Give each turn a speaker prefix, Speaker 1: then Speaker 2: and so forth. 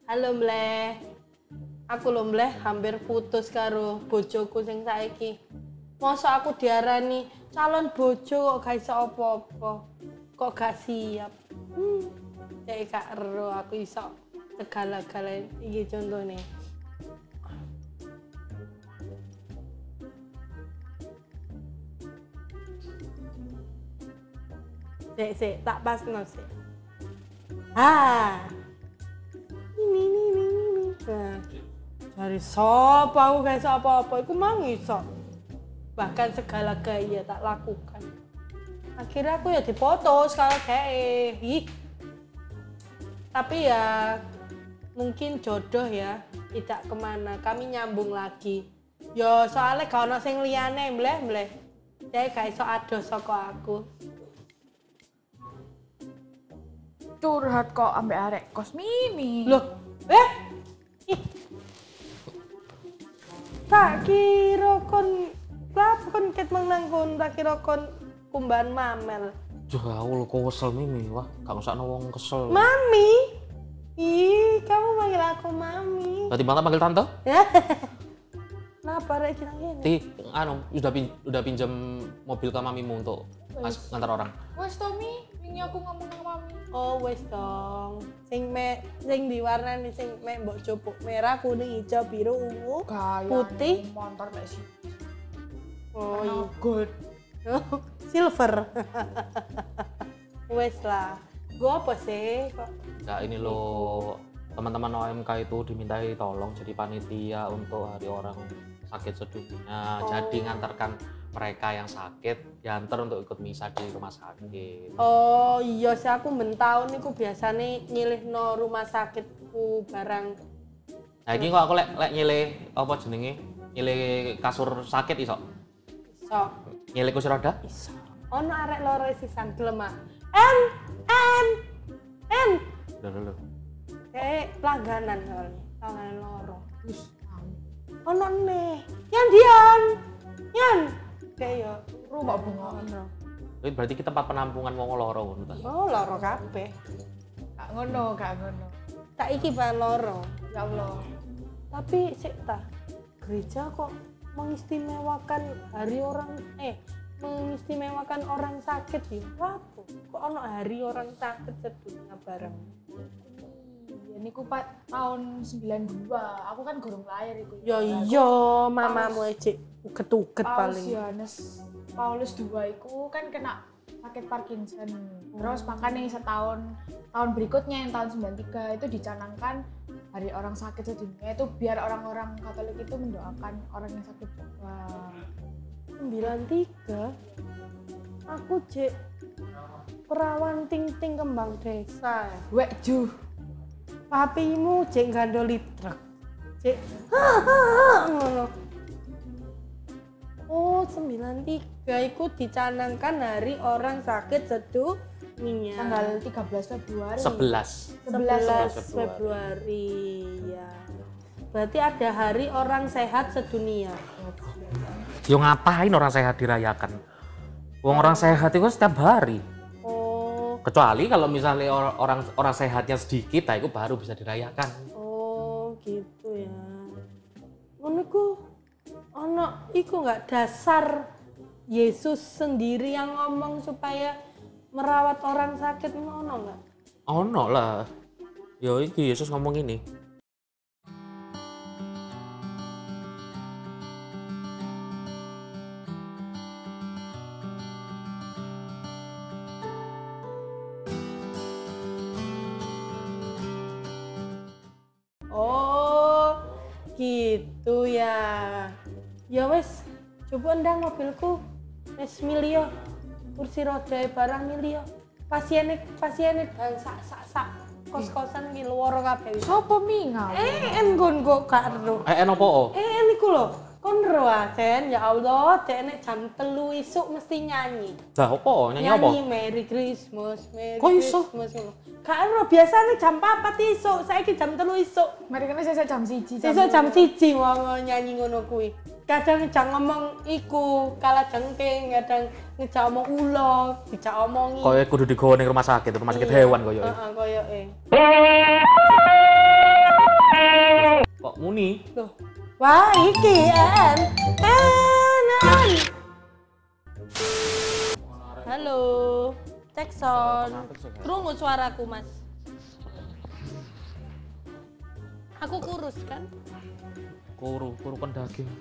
Speaker 1: Halo Mleh. Aku lho Mleh hampir putus karo bojoku sing saiki. Masa aku diarani calon bojo kok gak iso apa-apa. Kok gak siap. Cek gak ero aku iso segala-galanya iki contone. Sik, tak pasno sik. Ini. Nah, dari sapa aku gak iso apa-apa, iku mang iso. Bahkan segala gaya tak lakukan. Akhirnya aku ya diputus kalau kayak tapi ya mungkin jodoh ya, tidak kemana, kami nyambung lagi. Yo soalnya gak ono sing liyane mleh. Jadi gak iso adoh saka aku.
Speaker 2: Curhat kok ambek arek kos Mimi.
Speaker 1: Loh, ih. Tak kira kon ket menang tak kira kon kumbahan mamel.
Speaker 3: Jauh kok kesel Mimi, wah gak usah wong kesel.
Speaker 1: Mami? Ih, kamu panggil aku Mami.
Speaker 3: Berarti bangga panggil tante?
Speaker 1: Kenapa rek kita gini?
Speaker 3: Ti, udah pinjam mobil ke mamimu untuk ngantar orang.
Speaker 2: Wes Tommy, ini aku ngomong sama Mami.
Speaker 1: Oh wes dong. Sing diwarnani sing mbok jupuk merah, kuning, hijau, biru, ungu, putih,
Speaker 2: motor mek sih.
Speaker 1: oh iya.
Speaker 2: Gold.
Speaker 1: Silver. Wes lah. Gua apa sih kok?
Speaker 3: Ya ini loh, teman-teman OMK itu dimintai tolong jadi panitia untuk hari orang sakit sedunia. Jadi ngantarkan mereka yang sakit diantar untuk ikut misa di rumah sakit.
Speaker 1: Oh iya sih aku mentahun niku biasane nyilihno rumah sakitku barang.
Speaker 3: Nah ini kok aku lek nyilih apa jenenge? Nyilih kasur sakit iso.
Speaker 1: Iso.
Speaker 3: Nyilih kursi roda?
Speaker 1: Iso. Ono arek loro sisan gelem ah. En.
Speaker 3: Lho.
Speaker 1: Kayak langganan soalnya. Langganan loro. Wis. Ono nih. Yan. Kayak ya
Speaker 2: Rumah bunga.
Speaker 3: Itu berarti kita tempat penampungan wong loro ngono ta.
Speaker 1: Oh, loro kabeh.
Speaker 2: Gak ngono.
Speaker 1: Tak iki bahan loro.
Speaker 2: Ya Allah.
Speaker 1: Tapi sik ta. Gereja kok mengistimewakan mengistimewakan orang sakit ya. Apa? Kok ono hari orang sakit sedunia bareng.
Speaker 2: Ya niku tahun 92. Aku kan gorong lahir iku.
Speaker 1: Yo iya, mamamu ejek uget-uget paling.
Speaker 2: Paulus II iku kan kena sakit Parkinson. Terus makanya tahun berikutnya yang tahun 93 itu dicanangkan hari orang sakit sedunia itu biar orang-orang Katolik itu mendoakan orang yang sakit juga.
Speaker 1: 93 aku cek perawan ting-ting kembang desa.
Speaker 2: Wek ju.
Speaker 1: Papimu cek gandoli truk. Cek ngono. Oh, 93 itu dicanangkan hari orang sakit sedunia.
Speaker 2: Tanggal 13 Februari.
Speaker 3: 11
Speaker 1: Februari ya. Berarti ada hari orang sehat sedunia.
Speaker 3: Yo ngapain orang sehat dirayakan? Wong orang sehat itu setiap hari.
Speaker 1: Oh.
Speaker 3: Kecuali kalau misalnya orang sehatnya sedikit, nah itu baru bisa dirayakan.
Speaker 1: Oh, gitu ya. Ngono iku enggak dasar Yesus sendiri yang ngomong supaya merawat orang sakit ngono enggak?
Speaker 3: Ono lah. Yo iki Yesus ngomong ini.
Speaker 1: Oh, gitu ya. Ya wes, coba ndang mobilku. Wes milio. Kursi roda barang milio. Pasiennya dan sak kos-kosan ki luwara kabeh.
Speaker 2: Sopo mingal?
Speaker 1: Nggon kok gak ero.
Speaker 3: Nopo?
Speaker 1: Niku lho. Kon ero Sen, ya Allah, dek nek jam 3 isuk mesti nyanyi.
Speaker 3: Lah opo? Nyanyi apa?
Speaker 1: Nyanyi Merry Christmas, Merry
Speaker 3: Kok iso?
Speaker 1: Christmas. Gak ero, biasane jam 4 isuk, saiki jam 3 isuk.
Speaker 2: Mereka sesuk jam 1.
Speaker 1: Sesuk jam 1 wong nyanyi ngono kuwi. Kadang ngejak ngomong iku, kala jengking, kadang ngejak omong ulo, dijak omongi.
Speaker 3: Koyo kudu digawa ning rumah sakit hewan koyo.
Speaker 1: Heeh, koyoke.
Speaker 3: muni.
Speaker 1: Loh. Wah, iki an. Halo. Cek sound. Krungu suaraku, Mas. Aku kurus kan?
Speaker 3: Kurukan daging.